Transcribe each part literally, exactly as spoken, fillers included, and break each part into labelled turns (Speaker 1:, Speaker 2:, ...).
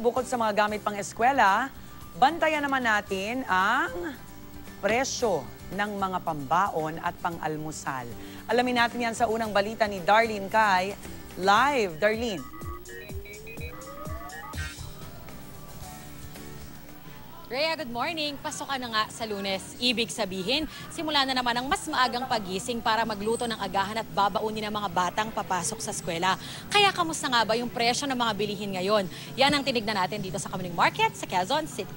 Speaker 1: bukod sa mga gamit pang eskwela, bantayan naman natin ang presyo ng mga pambaon at pang-almusal. Alamin natin yan sa unang balita ni Darlene Kai. Live, Darlene.
Speaker 2: Rhea, good morning. Pasok ka na nga sa Lunes. Ibig sabihin, simula na naman ang mas maagang pagising para magluto ng agahan at babaunin ng mga batang papasok sa eskwela. Kaya kamusta nga ba yung presyo ng mga bilihin ngayon? Yan ang tinignan natin dito sa Kamuning Market sa Quezon City.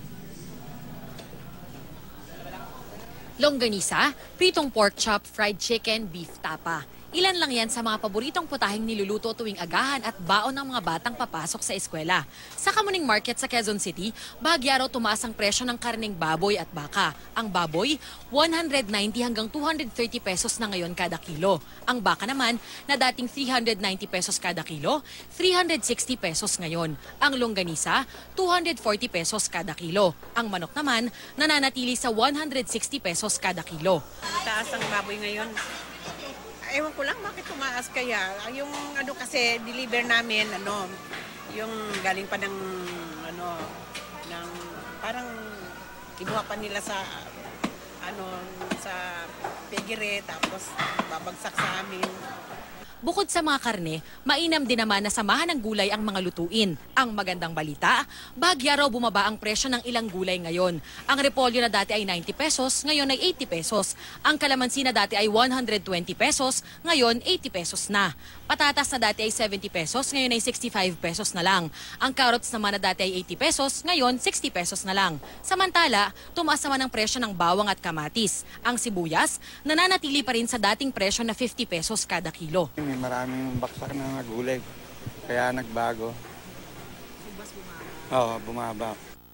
Speaker 2: Longganisa, pritong pork chop, fried chicken, beef tapa. Ilan lang yan sa mga paboritong putahing niluluto tuwing agahan at baon ng mga batang papasok sa eskwela. Sa Kamuning Market sa Quezon City, bahagya raw tumaas ang presyo ng karneng baboy at baka. Ang baboy, one hundred ninety hanggang two hundred thirty pesos na ngayon kada kilo. Ang baka naman, na dating three hundred ninety pesos kada kilo, three hundred sixty pesos ngayon. Ang longganisa, two hundred forty pesos kada kilo. Ang manok naman, nananatili sa one hundred sixty pesos kada kilo.
Speaker 3: Taas ang baboy ngayon. Ewan ko lang bakit tumaas kaya. Yung ano kasi deliver namin ano, yung galing pa ng ano ng parang kinuha pa nila sa ano sa piggery tapos babagsak sa amin.
Speaker 2: Bukod sa mga karne, mainam din naman na samahan ng gulay ang mga lutuin. Ang magandang balita, bahagya raw bumaba ang presyo ng ilang gulay ngayon. Ang repolyo na dati ay ninety pesos, ngayon ay eighty pesos. Ang kalamansi na dati ay one hundred twenty pesos, ngayon eighty pesos na. Patatas na dati ay seventy pesos, ngayon ay sixty-five pesos na lang. Ang carrots naman na dati ay eighty pesos, ngayon sixty pesos na lang. Samantala, tumaas naman ang presyo ng bawang at kamatis. Ang sibuyas, nananatili pa rin sa dating presyo na fifty pesos kada kilo.
Speaker 4: May maraming baksak na gulay, kaya nagbago.
Speaker 3: Subas bumaba.
Speaker 4: Oo, bumaba.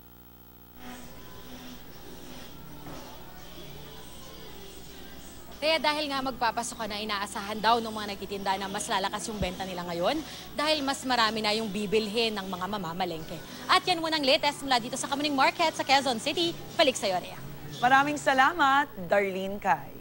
Speaker 2: Kaya dahil nga magpapasok ka na, inaasahan daw ng mga nagtitinda na mas lalakas yung benta nila ngayon dahil mas marami na yung bibilhin ng mga mamamalengke. At yan munang latest mula dito sa Kamuning Market sa Quezon City. Balik sa'yo, Rhea.
Speaker 1: Maraming salamat, Darlene Kai.